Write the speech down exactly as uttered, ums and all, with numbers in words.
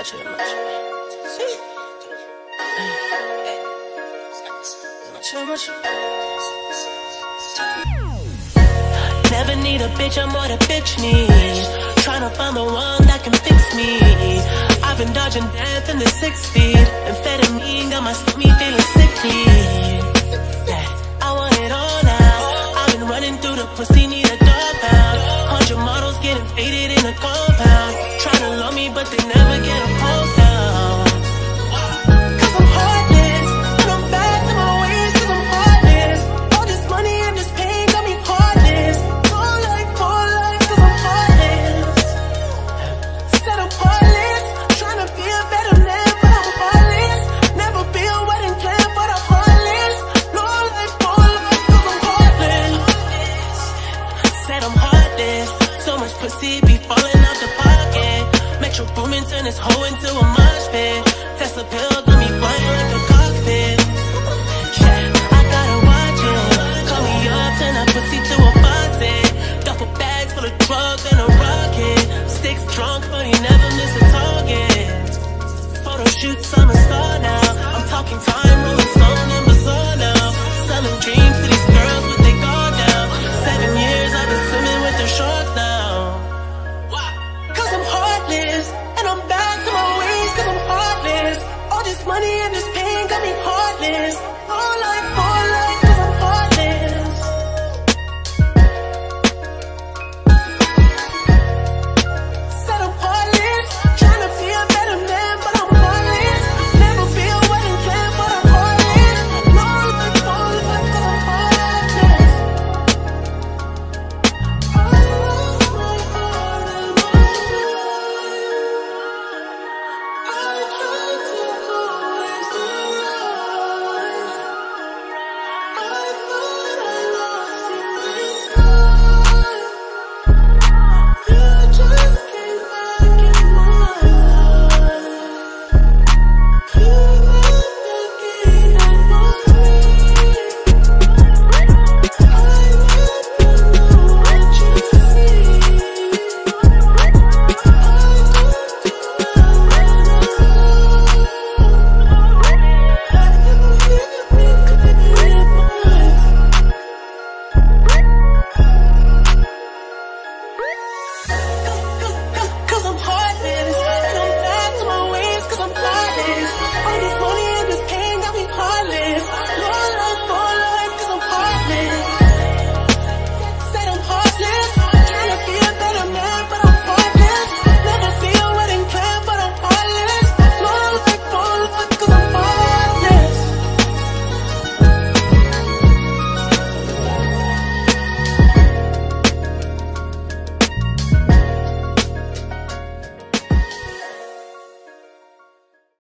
Watch it, watch it. Never need a bitch, I'm what a bitch need. Tryna find the one that can fix me. I've been dodging death in the six feet. Amphetamine got my stomach feeling sickly. Yeah, I want it all now. I've been running through the pussy, need a dog pound. Hundred models getting faded in a compound. Tryna love me, but they never get a pulse down. Cause I'm heartless, and I'm back to my ways. Cause I'm heartless. All this money and this pain got me heartless. More life, more life, cause I'm heartless. Said I'm heartless, tryna be a better man, but I'm heartless. Never be a wedding plan, but I'm heartless. More life, more life, cause I'm heartless. Said I'm heartless. So much pussy be falling out the pocket. Metro Boomin turn this hoe into a mosh pit. Test a pill